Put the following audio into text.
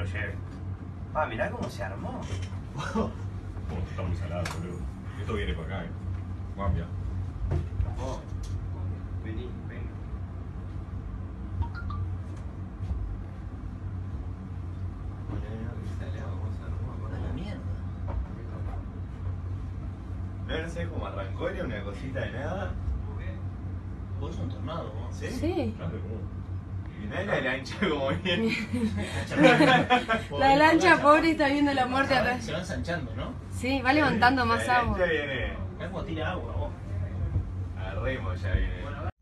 chef. Mirá cómo se armó. Está muy salado, boludo. Esto viene para acá, Cambia. Vení, ven. A la mierda. No sé cómo arrancó, era una cosita de nada. Vos sos un tornado, vos. ¿Sí? Sí. Claro, Y mirá la lancha como viene. La lancha pobre está viendo la muerte atrás. Se va ensanchando, ¿no? Sí, va levantando más La agua. lancha viene. Mirá cómo tira agua, vos. A remo ya viene.